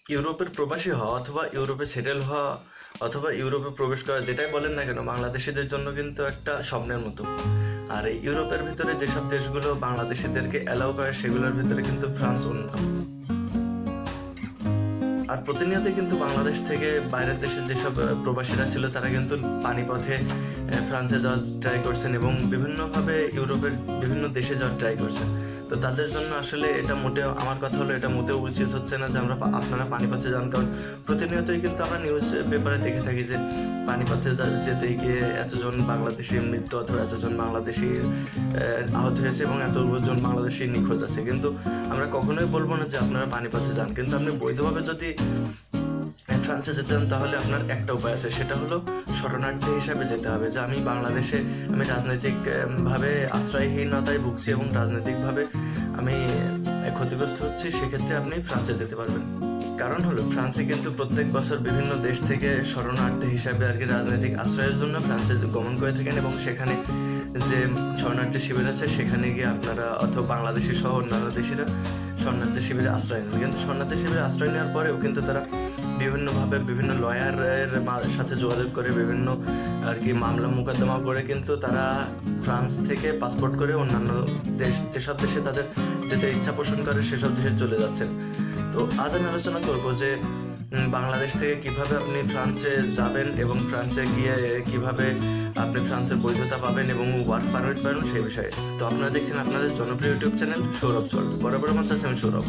ইউরোপের প্রবাসী হওয়া অথবা ইউরোপে সেটেল হওয়া অথবা ইউরোপে প্রবেশ করা, যেটাই বলেন না কেন, বাংলাদেশিদের জন্য কিন্তু একটা স্বপ্নের মতো। আর এই ইউরোপের ভিতরে যেসব দেশগুলো বাংলাদেশিদেরকে অ্যালাউ করে সেগুলোর ভিতরে কিন্তু ফ্রান্স অন্যতম। আর প্রতিনিয়ত কিন্তু বাংলাদেশ থেকে বাইরের দেশের যেসব প্রবাসীরা ছিল তারা কিন্তু পানিপথে ফ্রান্সে যাওয়ার ট্রাই করছেন এবং বিভিন্নভাবে ইউরোপের বিভিন্ন দেশে যাওয়ার ট্রাই করছেন। তো তাদের জন্য আসলে এটা মোটেও, আমার কথা হলো, এটা মোটেও উচিত হচ্ছে না যে আপনারা পানিপথে যান। কারণ প্রতিনিয়তই কিন্তু আমরা নিউজ পেপারে দেখে থাকি যে পানিপথে যেতে গিয়ে এতজন বাংলাদেশির মৃত্যু অথবা এতজন বাংলাদেশি আহত হয়েছে এবং এতজন বাংলাদেশি নিখোঁজ আছে। কিন্তু আমরা কখনোই বলবো না যে আপনারা পানিপথে যান, কিন্তু আপনি বৈধভাবে যদি ফ্রান্সে যেতে চান তাহলে আপনার একটা উপায় আছে, সেটা হলো শরণার্থী হিসাবে যেতে হবে। যে আমি বাংলাদেশে আমি রাজনৈতিক ভাবে আশ্রয়হীনতায় ভুগছি এবং রাজনৈতিকভাবে আমি ক্ষতিগ্রস্ত হচ্ছি, সেক্ষেত্রে আপনি ফ্রান্সে যেতে পারবেন। কারণ হলো ফ্রান্সে কিন্তু প্রত্যেক বছর বিভিন্ন দেশ থেকে শরণার্থী হিসাবে আর কি রাজনৈতিক আশ্রয়ের জন্য ফ্রান্সে গমন করে থাকেন এবং সেখানে যে শরণার্থী শিবির আছে সেখানে গিয়ে আপনারা অথবা বাংলাদেশি সহ অন্যান্য দেশিরা শরণার্থী শিবিরে আশ্রয় নেবে। কিন্তু শরণার্থী শিবিরে আশ্রয় নেওয়ার পরেও কিন্তু তারা বিভিন্নভাবে বিভিন্ন লয়ারের সাথে যোগাযোগ করে বিভিন্ন আর কি মামলা মোকদ্দমা করে কিন্তু তারা ফ্রান্স থেকে পাসপোর্ট করে অন্যান্য দেশ, যেসব দেশে তাদের যেতে ইচ্ছা পোষণ করে সেসব দেশে চলে যাচ্ছেন। তো আজ আমি আলোচনা করবো যে বাংলাদেশ থেকে কিভাবে আপনি ফ্রান্সে যাবেন এবং ফ্রান্সে গিয়ে কিভাবে আপনি ফ্রান্সের বৈধতা পাবেন এবং ওয়ার্ক পারমিট পাবেন সেই বিষয়ে। তো আপনারা দেখছেন আপনাদের জনপ্রিয় ইউটিউব চ্যানেল সৌরভ চল। বরাবর আমার কাছে আমি সৌরভ।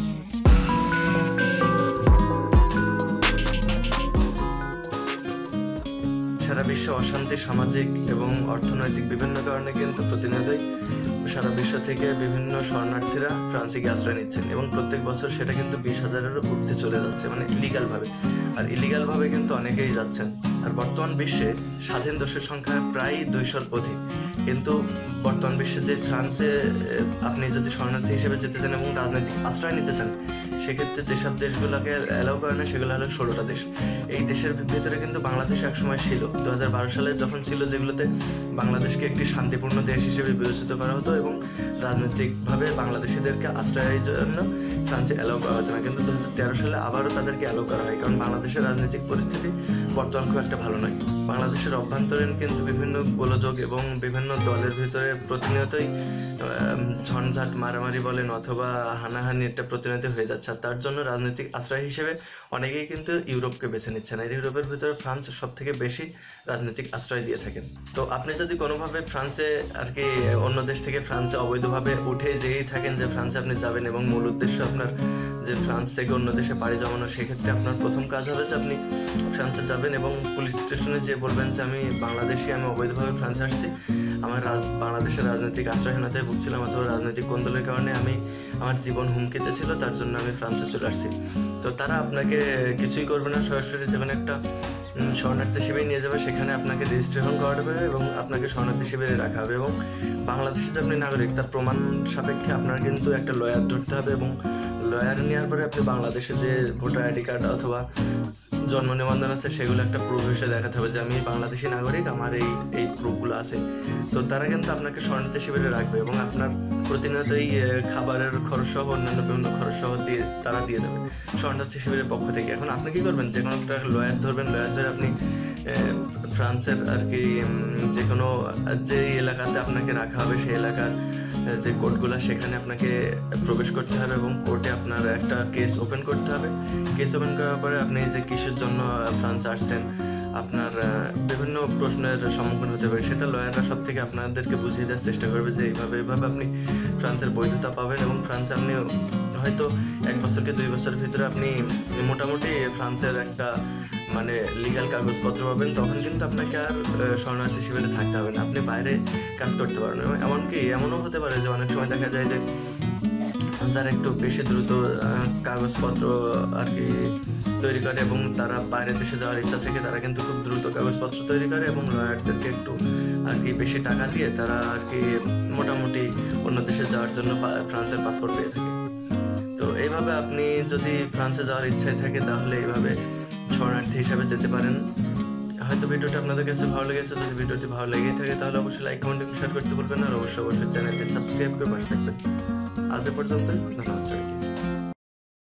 সারা বিশ্বে অশান্তি, সামাজিক এবং অর্থনৈতিক বিভিন্ন কারণে কিন্তু প্রতিনিয়তই সারা বিশ্ব থেকে বিভিন্ন শরণার্থীরা ফ্রান্সে গিয়ে আশ্রয় নিচ্ছেন এবং প্রত্যেক বছর সেটা কিন্তু 20,000-এরও ঊর্ধ্বে চলে যাচ্ছে, মানে ইলিগালভাবে। আর ইলিগালভাবে কিন্তু অনেকেই যাচ্ছেন। আর বর্তমান বিশ্বে স্বাধীন দেশের সংখ্যা প্রায় 200-র অধিক। কিন্তু বর্তমান বিশ্বে যে ফ্রান্সে আপনি যদি শরণার্থী হিসেবে যেতে চান এবং রাজনৈতিক আশ্রয় নিতে চান, সেক্ষেত্রে যেসব দেশগুলোকে অ্যালাউ করে না সেগুলো হলো 16টা দেশ। এই দেশের ভিতরে কিন্তু বাংলাদেশ একসময় ছিল, 2012 সালে যখন ছিল, যেগুলোতে বাংলাদেশকে একটি শান্তিপূর্ণ দেশ হিসেবে বিবেচিত করা হতো এবং রাজনৈতিকভাবে বাংলাদেশিদেরকে আশ্রয়ের জন্য ফ্রান্সে অ্যালাউ করা হতো না। কিন্তু 2013 সালে আবারও তাদেরকে অ্যালাউ করা হয়, কারণ বাংলাদেশের রাজনৈতিক পরিস্থিতি বর্তমান খুব একটা ভালো নয়। বাংলাদেশের অভ্যন্তরীণ কিন্তু বিভিন্ন গোলযোগ এবং বিভিন্ন দলের ভিতরে প্রতিনিয়তই ঝঞ্ঝাট, মারামারি বলেন অথবা হানাহানি, এটা প্রতিনিয়ত হয়ে যাচ্ছে। আর তার জন্য রাজনৈতিক আশ্রয় হিসেবে অনেকেই কিন্তু ইউরোপকে বেছে নিচ্ছেন। আর ইউরোপের ভিতরে ফ্রান্স সব থেকে বেশি রাজনৈতিক আশ্রয় দিয়ে থাকেন। তো আপনি যদি কোনোভাবে ফ্রান্সে আর কি অন্য দেশ থেকে ফ্রান্সে অবৈধভাবে উঠে যেই থাকেন যে ফ্রান্সে আপনি যাবেন এবং মূল উদ্দেশ্য আপনার যে ফ্রান্স থেকে অন্য দেশে পাড়ি জমানো, সেক্ষেত্রে আপনার প্রথম কাজ হবে যে আপনি ফ্রান্সে যাবেন এবং পুলিশ স্টেশনে যে বলবেন যে আমি বাংলাদেশি, আমি অবৈধভাবে ফ্রান্সে আসছি, আমার বাংলাদেশের রাজনৈতিক আশ্রয়হীনতায় ভুগছিলাম অথবা রাজনৈতিক কোন্দলের কারণে আমার জীবন হুমকিতে ছিল, তার জন্য আমি ফ্রান্সে চলে আসছি। তো তারা আপনাকে কিছুই করবে না, সরাসরি যেমন একটা শরণার্থী শিবিরে নিয়ে যাবে, সেখানে আপনাকে রেজিস্ট্রেশন করাবে এবং আপনাকে শরণার্থী শিবিরে রাখা হবে। এবং বাংলাদেশে যে আপনি নাগরিক তার প্রমাণ সাপেক্ষে আপনার কিন্তু একটা লয়ার ধরতে হবে এবং লয়ার নেওয়ার পরে আপনি বাংলাদেশে যে ভোটার আইডি কার্ড অথবা জন্ম নিবন্ধন আছে সেগুলো একটা প্রুফ হিসেবে দেখাতে হবে যে আমি বাংলাদেশি নাগরিক, আমার এই প্রুফগুলো আছে। তো তারা কিন্তু আপনাকে শরণার্থী শিবিরে রাখবে এবং আপনার প্রতিনিয়তই খাবারের খরচ সহ অন্যান্য বিভিন্ন খরচ সহ তারা দিয়ে দেবে শরণার্থী শিবিরের পক্ষ থেকে। এখন আপনি কি করবেন, যে কোনো একটা লয়ার ধরবেন, লয়ার ধরে আপনি ফ্রান্সের আর কি যে কোনো যে এলাকাতে আপনাকে রাখা হবে সেই এলাকার যে কোর্টগুলো, সেখানে আপনাকে প্রবেশ করতে হবে এবং কোর্টে আপনার একটা কেস ওপেন করতে হবে। কেস ওপেন করার পরে আপনি যে কিসের জন্য ফ্রান্সে আসছেন, আপনার বিভিন্ন প্রশ্নের সম্মুখীন হতে পারে, সেটা লয়াররা সব থেকে আপনাদেরকে বুঝিয়ে দেওয়ার চেষ্টা করবে যে এইভাবে আপনি ফ্রান্সের বৈধতা পাবেন এবং ফ্রান্সে আপনি হয়তো 1 বছর কি 2 বছরের ভিতরে আপনি মোটামুটি ফ্রান্সের একটা মানে লিগ্যাল কাগজপত্র পাবেন। তখন কিন্তু আপনাকে আর শরণার্থী শিবিরে থাকতে হবে না, আপনি বাইরে কাজ করতে পারবেন। এমনকি এমনও হতে পারে যে অনেক সময় দেখা যায় যে যারা একটু বেশি দ্রুত কাগজপত্র আর কি তৈরি করে এবং তারা বাইরের দেশে যাওয়ার ইচ্ছা থেকে তারা কিন্তু খুব দ্রুত কাগজপত্র তৈরি করে এবং লয়ারদেরকে একটু আর কি বেশি টাকা দিয়ে তারা আর কি মোটামুটি অন্য দেশে যাওয়ার জন্য ফ্রান্সের পাসপোর্ট পেয়ে থাকে। তো এইভাবে আপনি যদি ফ্রান্সে যাওয়ার ইচ্ছায় থাকে তাহলে এইভাবে শরণার্থী হিসাবে যেতে পারেন। হয়তো ভিডিওটা আপনাদের কাছে ভালো লেগেছে, যদি ভিডিওটি ভালো লেগে থাকে তাহলে অবশ্যই লাইক, কমেন্ট এবং শেয়ার করতে ভুলবেন না। আর অবশ্যই চ্যানেলটি সাবস্ক্রাইব করে পাশে থাকবেন। আজ এ পর্যন্ত, ধন্যবাদ।